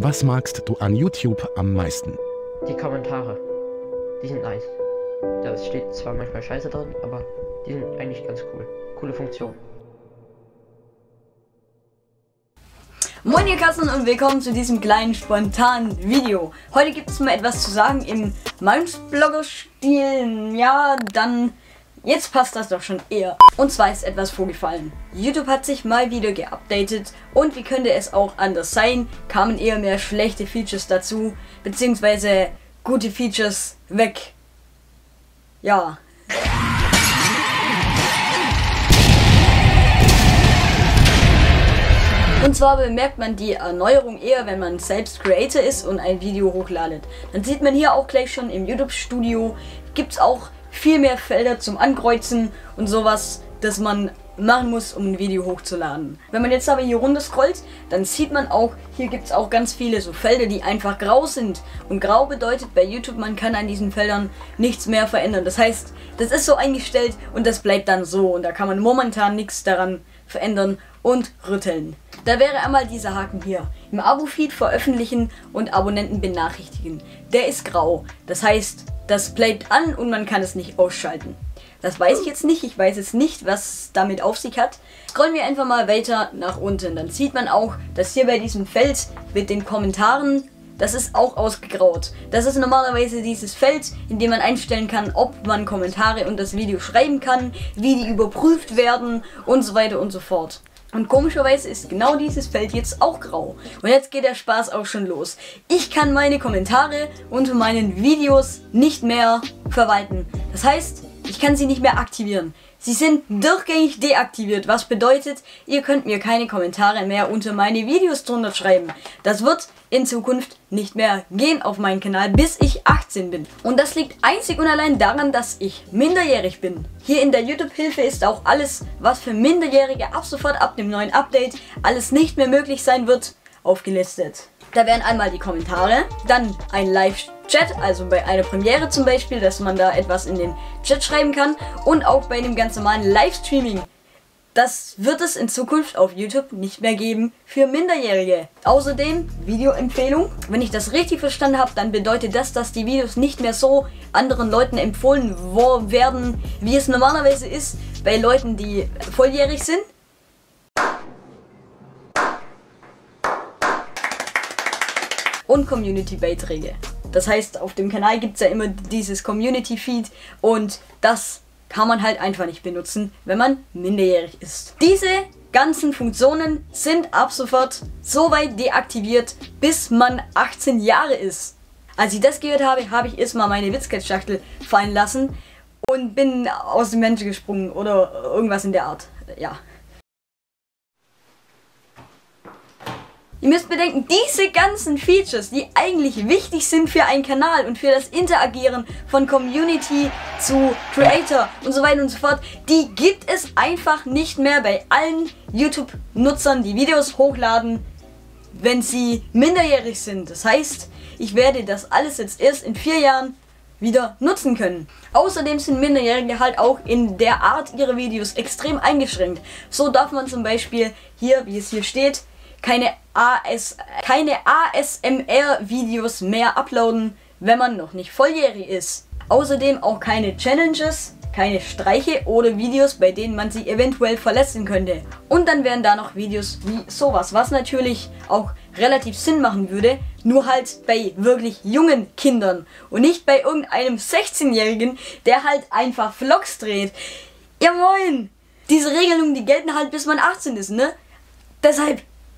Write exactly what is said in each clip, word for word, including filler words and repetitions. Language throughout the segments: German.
Was magst du an YouTube am meisten? Die Kommentare. Die sind nice. Da steht zwar manchmal Scheiße drin, aber die sind eigentlich ganz cool. Coole Funktion. Moin ihr Katzen und willkommen zu diesem kleinen spontanen Video. Heute gibt es mal etwas zu sagen im Mindsblogger-Stil. Ja, dann... Jetzt passt das doch schon eher. Und zwar ist etwas vorgefallen. YouTube hat sich mal wieder geupdatet und wie könnte es auch anders sein, kamen eher mehr schlechte Features dazu, beziehungsweise gute Features weg. Ja. Und zwar bemerkt man die Erneuerung eher, wenn man selbst Creator ist und ein Video hochladet. Dann sieht man hier auch gleich schon im YouTube-Studio, gibt es auch viel mehr Felder zum Ankreuzen und sowas, das man machen muss, um ein Video hochzuladen. Wenn man jetzt aber hier runter scrollt, dann sieht man auch, hier gibt es auch ganz viele so Felder, die einfach grau sind. Und grau bedeutet bei YouTube, man kann an diesen Feldern nichts mehr verändern. Das heißt, das ist so eingestellt und das bleibt dann so. Und da kann man momentan nichts daran verändern und rütteln. Da wäre einmal dieser Haken hier. Im Abo-Feed veröffentlichen und Abonnenten benachrichtigen. Der ist grau. Das heißt, das bleibt an und man kann es nicht ausschalten. Das weiß ich jetzt nicht. Ich weiß jetzt nicht, was damit auf sich hat. Scrollen wir einfach mal weiter nach unten. Dann sieht man auch, dass hier bei diesem Feld mit den Kommentaren, das ist auch ausgegraut. Das ist normalerweise dieses Feld, in dem man einstellen kann, ob man Kommentare unter das Video schreiben kann, wie die überprüft werden und so weiter und so fort. Und komischerweise ist genau dieses Feld jetzt auch grau. Und jetzt geht der Spaß auch schon los. Ich kann meine Kommentare unter meinen Videos nicht mehr verwalten. Das heißt, ich kann sie nicht mehr aktivieren. Sie sind durchgängig deaktiviert, was bedeutet, ihr könnt mir keine Kommentare mehr unter meine Videos drunter schreiben. Das wird in Zukunft nicht mehr gehen auf meinen Kanal, bis ich achtzehn bin. Und das liegt einzig und allein daran, dass ich minderjährig bin. Hier in der YouTube-Hilfe ist auch alles, was für Minderjährige ab sofort, ab dem neuen Update, alles nicht mehr möglich sein wird, aufgelistet. Da wären einmal die Kommentare, dann ein Live-Chat, also bei einer Premiere zum Beispiel, dass man da etwas in den Chat schreiben kann und auch bei dem ganz normalen Livestreaming. Das wird es in Zukunft auf YouTube nicht mehr geben für Minderjährige. Außerdem Videoempfehlung. Wenn ich das richtig verstanden habe, dann bedeutet das, dass die Videos nicht mehr so anderen Leuten empfohlen werden, wie es normalerweise ist bei Leuten, die volljährig sind. Und Community-Beiträge. Das heißt, auf dem Kanal gibt es ja immer dieses Community-Feed und das kann man halt einfach nicht benutzen, wenn man minderjährig ist. Diese ganzen Funktionen sind ab sofort so weit deaktiviert, bis man achtzehn Jahre ist. Als ich das gehört habe, habe ich erstmal meine Witzketschachtel fallen lassen und bin aus dem Menschen gesprungen oder irgendwas in der Art. Ja. Ihr müsst bedenken, diese ganzen Features, die eigentlich wichtig sind für einen Kanal und für das Interagieren von Community zu Creator und so weiter und so fort, die gibt es einfach nicht mehr bei allen YouTube-Nutzern, die Videos hochladen, wenn sie minderjährig sind. Das heißt, ich werde das alles jetzt erst in vier Jahren wieder nutzen können. Außerdem sind Minderjährige halt auch in der Art ihrer Videos extrem eingeschränkt. So darf man zum Beispiel hier, wie es hier steht, keine A S, keine A S M R-Videos mehr uploaden, wenn man noch nicht volljährig ist. Außerdem auch keine Challenges, keine Streiche oder Videos, bei denen man sie eventuell verletzen könnte. Und dann wären da noch Videos wie sowas, was natürlich auch relativ Sinn machen würde, nur halt bei wirklich jungen Kindern und nicht bei irgendeinem sechzehnjährigen, der halt einfach Vlogs dreht. Ja moin! Diese Regelungen, die gelten halt bis man achtzehn ist, ne? Deshalb...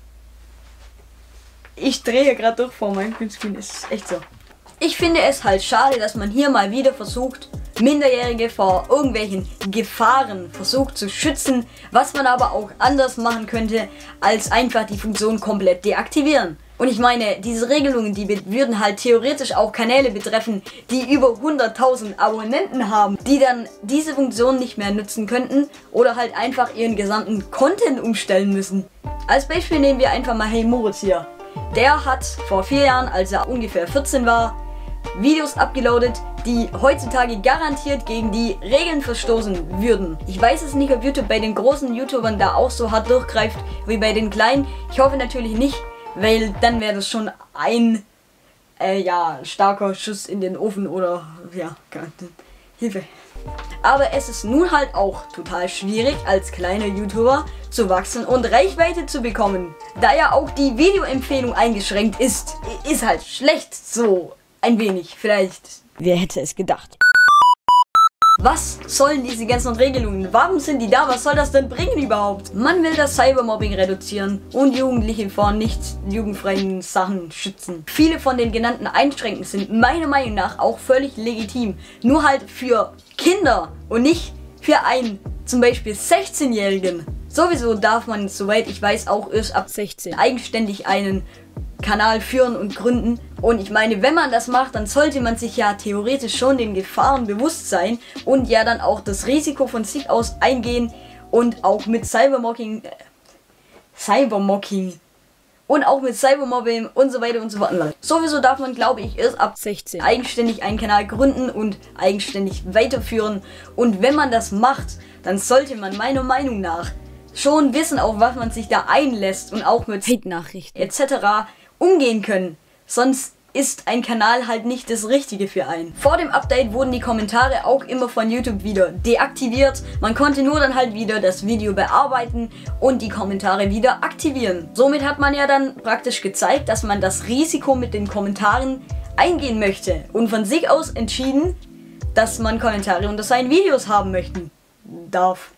Ich drehe gerade durch vor meinem Greenscreen, ist echt so. Ich finde es halt schade, dass man hier mal wieder versucht, Minderjährige vor irgendwelchen Gefahren versucht zu schützen, was man aber auch anders machen könnte, als einfach die Funktion komplett deaktivieren. Und ich meine, diese Regelungen, die würden halt theoretisch auch Kanäle betreffen, die über hunderttausend Abonnenten haben, die dann diese Funktion nicht mehr nutzen könnten oder halt einfach ihren gesamten Content umstellen müssen. Als Beispiel nehmen wir einfach mal Hey Moritz hier. Der hat vor vier Jahren, als er ungefähr vierzehn war, Videos abgeloadet, die heutzutage garantiert gegen die Regeln verstoßen würden. Ich weiß es nicht, ob YouTube bei den großen YouTubern da auch so hart durchgreift wie bei den kleinen. Ich hoffe natürlich nicht, weil dann wäre das schon ein äh, ja, starker Schuss in den Ofen oder ja, Hilfe. Aber es ist nun halt auch total schwierig, als kleiner YouTuber zu wachsen und Reichweite zu bekommen. Da ja auch die Videoempfehlung eingeschränkt ist, ist halt schlecht so ein wenig, vielleicht. Wer hätte es gedacht? Was sollen diese ganzen Regelungen? Warum sind die da? Was soll das denn bringen überhaupt? Man will das Cybermobbing reduzieren und Jugendliche vor nicht jugendfreien Sachen schützen. Viele von den genannten Einschränkungen sind meiner Meinung nach auch völlig legitim. Nur halt für Kinder und nicht für einen zum Beispiel sechzehnjährigen. Sowieso darf man, soweit ich weiß, auch erst ab sechzehn eigenständig einen Kanal führen und gründen. Und ich meine, wenn man das macht, dann sollte man sich ja theoretisch schon den Gefahren bewusst sein und ja dann auch das Risiko von sich aus eingehen und auch mit Cybermocking, äh, Cybermocking und auch mit Cybermobbing und so weiter und so fort. Sowieso darf man, glaube ich, erst ab sechzehn eigenständig einen Kanal gründen und eigenständig weiterführen. Und wenn man das macht, dann sollte man meiner Meinung nach schon wissen, auf was man sich da einlässt und auch mit Hate-Nachrichten et cetera umgehen können. Sonst ist ein Kanal halt nicht das Richtige für einen. Vor dem Update wurden die Kommentare auch immer von YouTube wieder deaktiviert. Man konnte nur dann halt wieder das Video bearbeiten und die Kommentare wieder aktivieren. Somit hat man ja dann praktisch gezeigt, dass man das Risiko mit den Kommentaren eingehen möchte und von sich aus entschieden, dass man Kommentare unter seinen Videos haben möchten darf.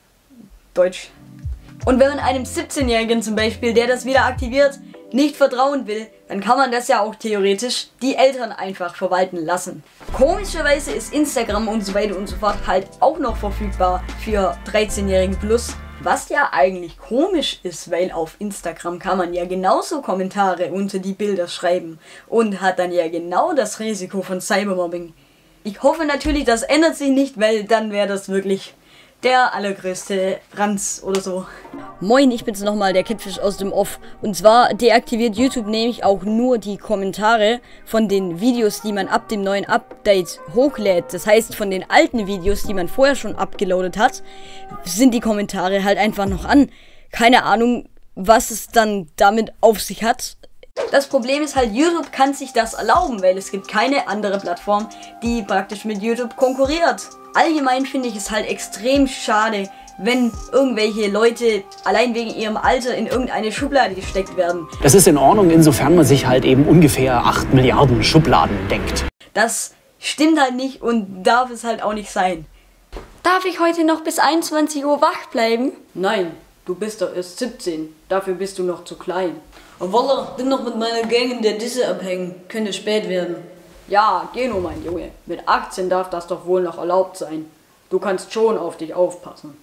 Deutsch. Und wenn man einem siebzehnjährigen zum Beispiel, der das wieder aktiviert, nicht vertrauen will, dann kann man das ja auch theoretisch die Eltern einfach verwalten lassen. Komischerweise ist Instagram und so weiter und so fort halt auch noch verfügbar für dreizehnjährigen plus. Was ja eigentlich komisch ist, weil auf Instagram kann man ja genauso Kommentare unter die Bilder schreiben und hat dann ja genau das Risiko von Cybermobbing. Ich hoffe natürlich, das ändert sich nicht, weil dann wäre das wirklich der allergrößte Ranz oder so. Moin, ich bin's nochmal, der Kidfish aus dem Off. Und zwar deaktiviert YouTube nämlich auch nur die Kommentare von den Videos, die man ab dem neuen Update hochlädt. Das heißt, von den alten Videos, die man vorher schon abgeloadet hat, sind die Kommentare halt einfach noch an. Keine Ahnung, was es dann damit auf sich hat. Das Problem ist halt, YouTube kann sich das erlauben, weil es gibt keine andere Plattform, die praktisch mit YouTube konkurriert. Allgemein finde ich es halt extrem schade, wenn irgendwelche Leute allein wegen ihrem Alter in irgendeine Schublade gesteckt werden. Das ist in Ordnung, insofern man sich halt eben ungefähr acht Milliarden Schubladen denkt. Das stimmt halt nicht und darf es halt auch nicht sein. Darf ich heute noch bis einundzwanzig Uhr wach bleiben? Nein, du bist doch erst siebzehn. Dafür bist du noch zu klein. Wolle, bin noch mit meiner Gang in der Disse abhängen. Könnte spät werden. Ja, geh nur, mein Junge. Mit achtzehn darf das doch wohl noch erlaubt sein. Du kannst schon auf dich aufpassen.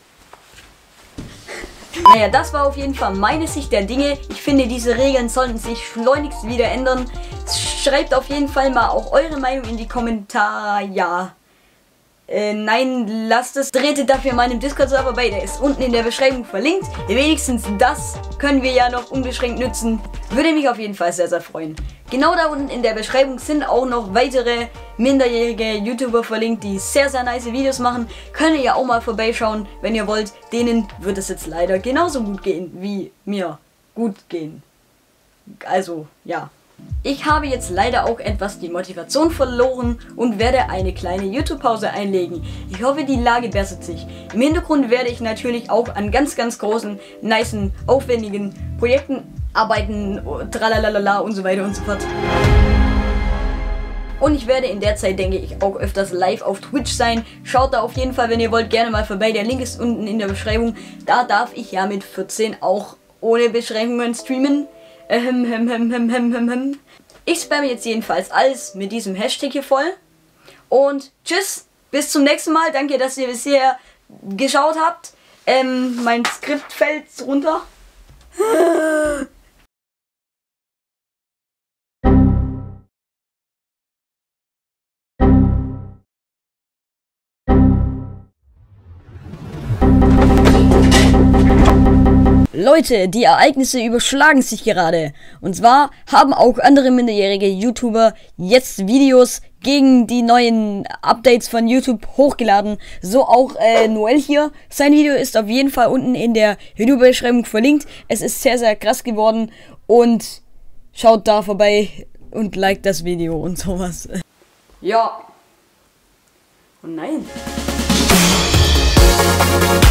Naja, das war auf jeden Fall meine Sicht der Dinge. Ich finde, diese Regeln sollten sich schleunigst wieder ändern. Schreibt auf jeden Fall mal auch eure Meinung in die Kommentare. Ja. Äh, nein, lasst es. Tretet dafür meinem Discord-Server bei, der ist unten in der Beschreibung verlinkt. Wenigstens das können wir ja noch unbeschränkt nutzen. Würde mich auf jeden Fall sehr, sehr freuen. Genau da unten in der Beschreibung sind auch noch weitere minderjährige YouTuber verlinkt, die sehr, sehr nice Videos machen. Könnt ihr ja auch mal vorbeischauen, wenn ihr wollt. Denen wird es jetzt leider genauso gut gehen, wie mir gut gehen. Also, ja. Ich habe jetzt leider auch etwas die Motivation verloren und werde eine kleine YouTube-Pause einlegen. Ich hoffe, die Lage bessert sich. Im Hintergrund werde ich natürlich auch an ganz, ganz großen, nicen, aufwendigen Projekten arbeiten, tralalala und so weiter und so fort. Und ich werde in der Zeit, denke ich, auch öfters live auf Twitch sein. Schaut da auf jeden Fall, wenn ihr wollt, gerne mal vorbei. Der Link ist unten in der Beschreibung. Da darf ich ja mit vierzehn auch ohne Beschränkungen streamen. Ähm, ähm, ähm, ähm, ähm, ähm. Ich spamme jetzt jedenfalls alles mit diesem Hashtag hier voll. Und tschüss, bis zum nächsten Mal. Danke, dass ihr bisher geschaut habt. Ähm, mein Skript fällt runter. Leute, die Ereignisse überschlagen sich gerade. Und zwar haben auch andere minderjährige YouTuber jetzt Videos gegen die neuen Updates von YouTube hochgeladen. So auch äh, Noel hier. Sein Video ist auf jeden Fall unten in der Videobeschreibung verlinkt. Es ist sehr, sehr krass geworden. Und schaut da vorbei und liked das Video und sowas. Ja. Oh nein.